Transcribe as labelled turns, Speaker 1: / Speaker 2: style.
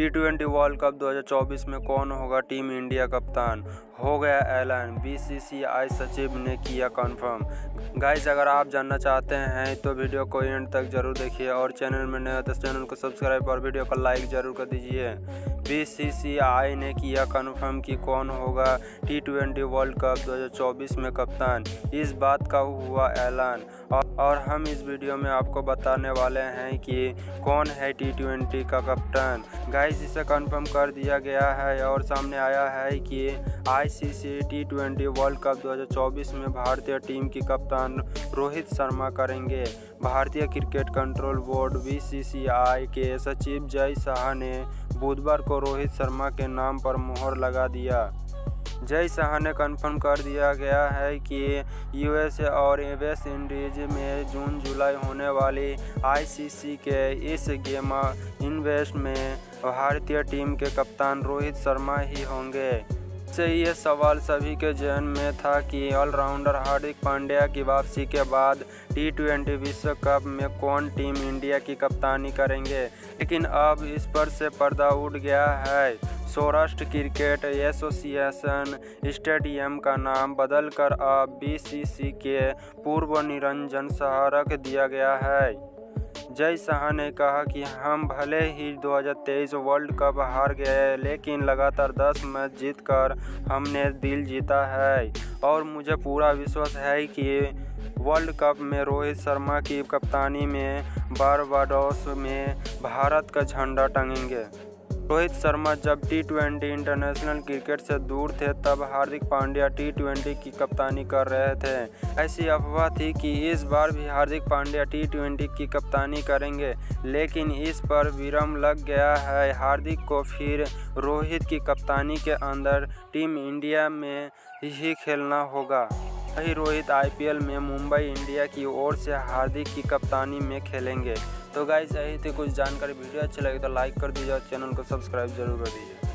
Speaker 1: T20 world cup 2024 में कौन होगा टीम इंडिया कप्तान, हो गया ऐलान। बीसीसीआई सचिव ने किया कंफर्म। गाइस, अगर आप जानना चाहते हैं तो वीडियो को एंड तक जरूर देखिए और चैनल में नए हो तो चैनल को सब्सक्राइब और वीडियो को लाइक जरूर कर दीजिए। बीसीसीआई ने किया कंफर्म कि कौन होगा T20 वर्ल्ड कप 2024 में कप्तान, इस बात का हुआ ऐलान और हम इस वीडियो में आपको बताने वाले हैं कि कौन है T20 का कप्तान। गाइस, इसे कंफर्म कर दिया गया है और सामने आया है कि आईसीसी T20 वर्ल्ड कप 2024 में भारतीय टीम की कप्तान रोहित शर्मा करेंगे। भारतीय क्रिकेट कंट्रोल बोर्ड बीसीसीआई के सचिव जय शाह ने बुधवार को रोहित शर्मा के नाम पर मुहर लगा दिया। जय शाह ने कंफर्म कर दिया गया है कि यूएसए और वेस्ट इंडीज में जून जुलाई होने वाली आईसीसी के इस गेम इवेंट में भारतीय टीम के कप्तान रोहित शर्मा ही होंगे। से ये सवाल सभी के जहन में था कि ऑलराउंडर हार्दिक पांड्या की वापसी के बाद T20 विश्व कप में कौन टीम इंडिया की कप्तानी करेंगे, लेकिन अब इस पर से पर्दा उठ गया है। सौराष्ट्र क्रिकेट एसोसिएशन स्टेडियम का नाम बदलकर अब बीसीसी के पूर्व निरंजन शाह रख दिया गया है। जय शाह ने कहा कि हम भले ही 2023 वर्ल्ड कप हार गए, लेकिन लगातार 10 मैच जीतकर हमने दिल जीता है और मुझे पूरा विश्वास है कि वर्ल्ड कप में रोहित शर्मा की कप्तानी में बारबाडोस में भारत का झंडा टंगेंगे। रोहित शर्मा जब T20 इंटरनेशनल क्रिकेट से दूर थे तब हार्दिक पांड्या T20 की कप्तानी कर रहे थे। ऐसी अफवाह थी कि इस बार भी हार्दिक पांड्या T20 की कप्तानी करेंगे, लेकिन इस पर विराम लग गया है। हार्दिक को फिर रोहित की कप्तानी के अंदर टीम इंडिया में ही खेलना होगा। वही रोहित आईपीएल में मुंबई इंडिया की ओर से हार्दिक की कप्तानी में खेलेंगे। तो गाइस, यही थी कुछ जानकारी। वीडियो अच्छी लगी तो लाइक कर दीजिए और चैनल को सब्सक्राइब जरूर कर दीजिए।